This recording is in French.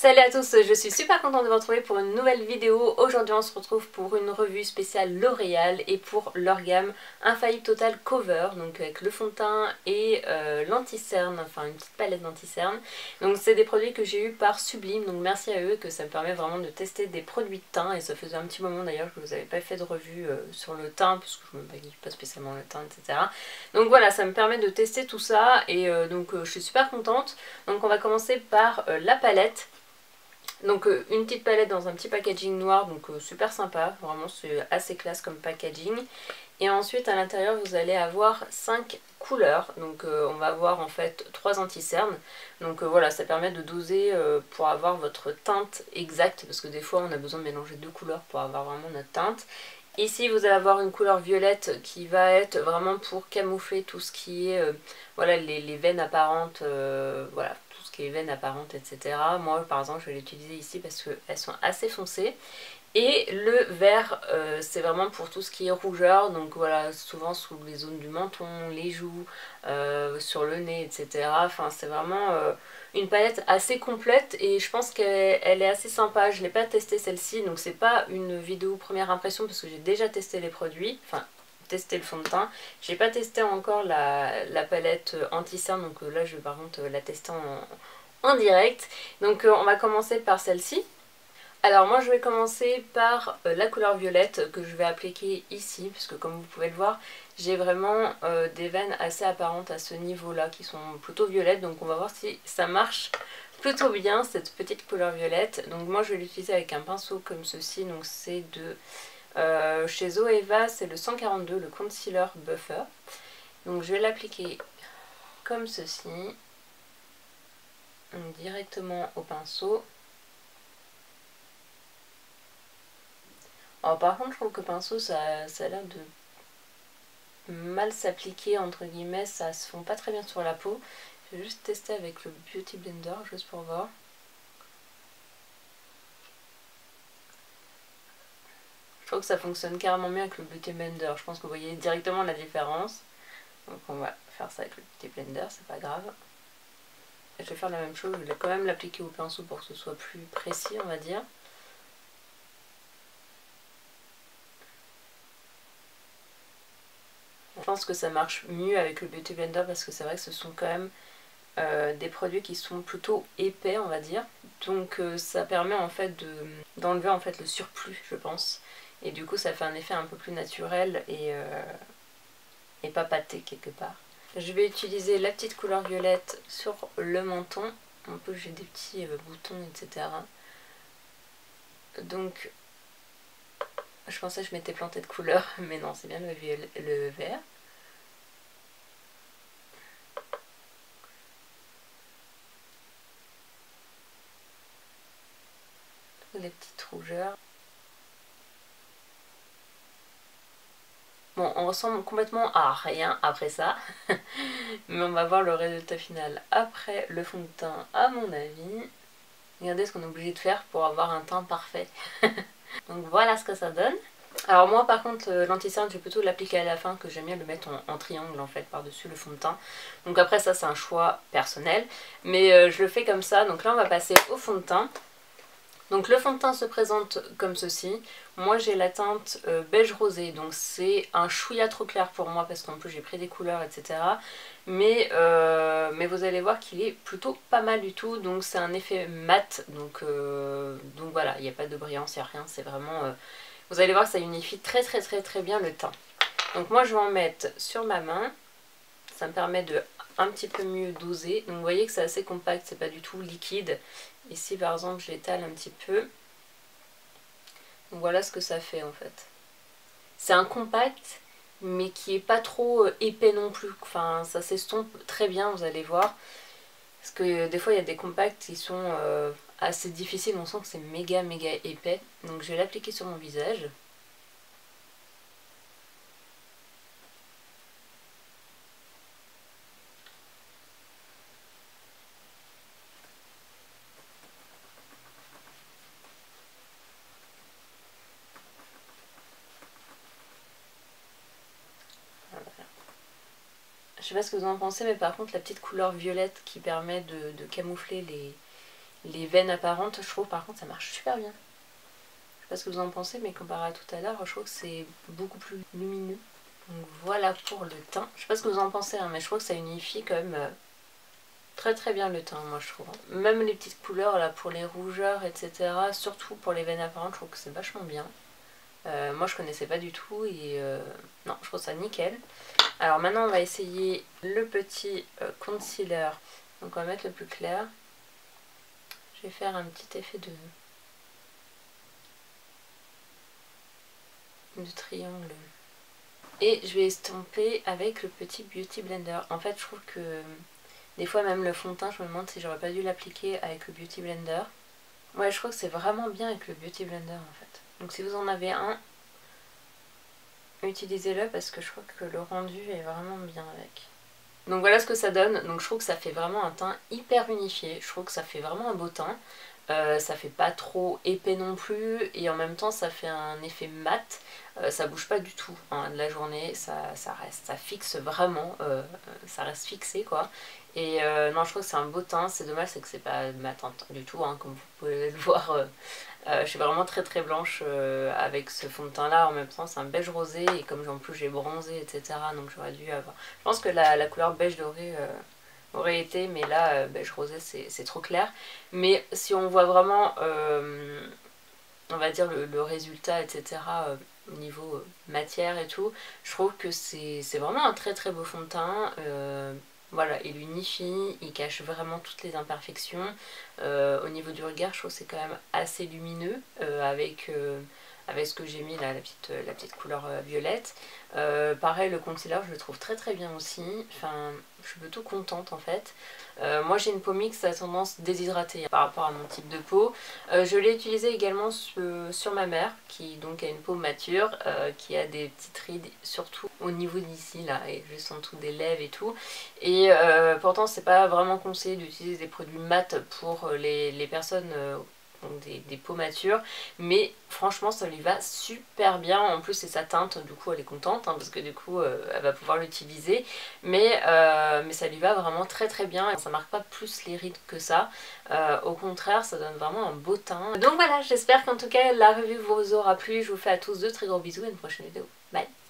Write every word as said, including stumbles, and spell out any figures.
Salut à tous, je suis super contente de vous retrouver pour une nouvelle vidéo. Aujourd'hui on se retrouve pour une revue spéciale L'Oréal et pour leur gamme Infaillible Total Cover, donc avec le fond de teint et euh, l'anti-cerne, enfin une petite palette d'anti-cerne. Donc c'est des produits que j'ai eu par Sublime, donc merci à eux que ça me permet vraiment de tester des produits de teint. Et ça faisait un petit moment d'ailleurs que je vous avais pas fait de revue euh, sur le teint, parce que je me maquille pas spécialement le teint, et cetera. Donc voilà, ça me permet de tester tout ça et euh, donc euh, je suis super contente. Donc on va commencer par euh, la palette. Donc euh, une petite palette dans un petit packaging noir, donc euh, super sympa, vraiment c'est assez classe comme packaging. Et ensuite à l'intérieur vous allez avoir cinq couleurs, donc euh, on va avoir en fait trois anti-cernes. Donc euh, voilà, ça permet de doser euh, pour avoir votre teinte exacte, parce que des fois on a besoin de mélanger deux couleurs pour avoir vraiment notre teinte. Ici vous allez avoir une couleur violette qui va être vraiment pour camoufler tout ce qui est euh, voilà, les, les veines apparentes, euh, voilà, tout ce qui est veines apparentes, et cetera. Moi par exemple je vais l'utiliser ici parce qu'elles sont assez foncées. Et le vert, euh, c'est vraiment pour tout ce qui est rougeur, donc voilà, souvent sous les zones du menton, les joues, euh, sur le nez, et cetera. Enfin, c'est vraiment euh, une palette assez complète et je pense qu'elle est assez sympa. Je ne l'ai pas testée celle-ci, donc c'est pas une vidéo première impression parce que j'ai déjà testé les produits, enfin testé le fond de teint. J'ai pas testé encore la, la palette anti-cerne, donc euh, là je vais par contre la tester en, en direct. Donc euh, on va commencer par celle-ci. Alors moi je vais commencer par euh, la couleur violette que je vais appliquer ici, puisque comme vous pouvez le voir, j'ai vraiment euh, des veines assez apparentes à ce niveau-là qui sont plutôt violettes, donc on va voir si ça marche plutôt bien cette petite couleur violette. Donc moi je vais l'utiliser avec un pinceau comme ceci, donc c'est de euh, chez Zoeva, c'est le cent quarante-deux, le Concealer Buffer. Donc je vais l'appliquer comme ceci, donc directement au pinceau. Alors par contre je trouve que le pinceau ça, ça a l'air de mal s'appliquer entre guillemets, ça se fond pas très bien sur la peau. Je vais juste tester avec le Beauty Blender juste pour voir. Je trouve que ça fonctionne carrément mieux avec le Beauty Blender, je pense que vous voyez directement la différence. Donc on va faire ça avec le Beauty Blender, c'est pas grave. Et je vais faire la même chose, je vais quand même l'appliquer au pinceau pour que ce soit plus précis on va dire. Je pense que ça marche mieux avec le Beauty Blender parce que c'est vrai que ce sont quand même euh, des produits qui sont plutôt épais on va dire. Donc euh, ça permet en fait d'enlever en fait le surplus je pense. Et du coup ça fait un effet un peu plus naturel et, euh, et pas pâté quelque part. Je vais utiliser la petite couleur violette sur le menton. Un peu j'ai des petits euh, boutons et cetera. Donc je pensais que je m'étais plantée de couleur mais non c'est bien le, le vert. Les petites rougeurs. Bon, on ressemble complètement à rien après ça, mais on va voir le résultat final après le fond de teint à mon avis. Regardez ce qu'on est obligé de faire pour avoir un teint parfait. Donc voilà ce que ça donne. Alors moi par contre l'anti-cerne je vais plutôt l'appliquer à la fin, que j'aime bien le mettre en, en triangle en fait par dessus le fond de teint. Donc après ça c'est un choix personnel, mais euh, je le fais comme ça. Donc là on va passer au fond de teint. Donc le fond de teint se présente comme ceci. Moi j'ai la teinte euh, beige rosé, donc c'est un chouïa trop clair pour moi parce qu'en plus j'ai pris des couleurs et cetera. Mais, euh, mais vous allez voir qu'il est plutôt pas mal du tout, donc c'est un effet mat, donc, euh, donc voilà, il n'y a pas de brillance, il n'y a rien, c'est vraiment... Euh, vous allez voir que ça unifie très très très très bien le teint. Donc moi je vais en mettre sur ma main, ça me permet de un petit peu mieux doser. Donc vous voyez que c'est assez compact, c'est pas du tout liquide. Ici par exemple je l'étale un petit peu. Donc voilà ce que ça fait en fait. C'est un compact mais qui est pas trop épais non plus. Enfin ça s'estompe très bien, vous allez voir. Parce que des fois il y a des compacts qui sont euh, assez difficiles, on sent que c'est méga méga épais. Donc je vais l'appliquer sur mon visage. Je sais pas ce que vous en pensez, mais par contre la petite couleur violette qui permet de, de camoufler les, les veines apparentes, je trouve par contre ça marche super bien. Je sais pas ce que vous en pensez, mais comparé à tout à l'heure, je trouve que c'est beaucoup plus lumineux. Donc voilà pour le teint. Je sais pas ce que vous en pensez, hein, mais je trouve que ça unifie quand même euh, très très bien le teint, moi je trouve. Même les petites couleurs là pour les rougeurs, et cetera. Surtout pour les veines apparentes, je trouve que c'est vachement bien. Euh, moi je connaissais pas du tout et euh, non, je trouve ça nickel. Alors maintenant on va essayer le petit euh, concealer. Donc on va mettre le plus clair. Je vais faire un petit effet de, de triangle. Et je vais estomper avec le petit Beauty Blender. En fait je trouve que des fois même le fond de teint, je me demande si j'aurais pas dû l'appliquer avec le Beauty Blender. Ouais, je crois que c'est vraiment bien avec le Beauty Blender en fait. Donc si vous en avez un, utilisez-le parce que je crois que le rendu est vraiment bien avec. Donc voilà ce que ça donne. Donc je trouve que ça fait vraiment un teint hyper unifié. Je trouve que ça fait vraiment un beau teint. Euh, ça fait pas trop épais non plus et en même temps ça fait un effet mat. Euh, ça bouge pas du tout hein, de la journée, ça, ça reste, ça fixe vraiment, euh, ça reste fixé quoi. Et euh, non, je trouve que c'est un beau teint. C'est dommage, c'est que c'est pas matin du tout hein, comme vous pouvez le voir. euh, Euh, je suis vraiment très très blanche euh, avec ce fond de teint là. En même temps c'est un beige rosé et comme en plus j'ai bronzé, etc. Donc j'aurais dû avoir, je pense que la, la couleur beige doré euh, aurait été, mais là euh, beige rosé c'est trop clair. Mais si on voit vraiment euh, on va dire le, le résultat, etc. euh, au niveau euh, matière et tout, je trouve que c'est vraiment un très très beau fond de teint. euh, Voilà, il unifie, il cache vraiment toutes les imperfections. Euh, au niveau du regard, je trouve que c'est quand même assez lumineux euh, avec, euh, avec ce que j'ai mis là, la petite, la petite couleur euh, violette. Euh, pareil, le concealer, je le trouve très très bien aussi. Enfin, je suis plutôt contente en fait. Euh, moi j'ai une peau mixte à tendance déshydratée par rapport à mon type de peau. Euh, je l'ai utilisé également sur, sur ma mère qui donc a une peau mature, euh, qui a des petites rides surtout au niveau d'ici là et juste en dessous des lèvres et tout. Et euh, pourtant c'est pas vraiment conseillé d'utiliser des produits mat pour les, les personnes euh, Des, des peaux matures, mais franchement ça lui va super bien. En plus c'est sa teinte, du coup elle est contente hein, parce que du coup euh, elle va pouvoir l'utiliser, mais, euh, mais ça lui va vraiment très très bien et ça marque pas plus les rides que ça. Euh, au contraire ça donne vraiment un beau teint. Donc voilà, j'espère qu'en tout cas la revue vous aura plu. Je vous fais à tous de très gros bisous et à une prochaine vidéo. Bye.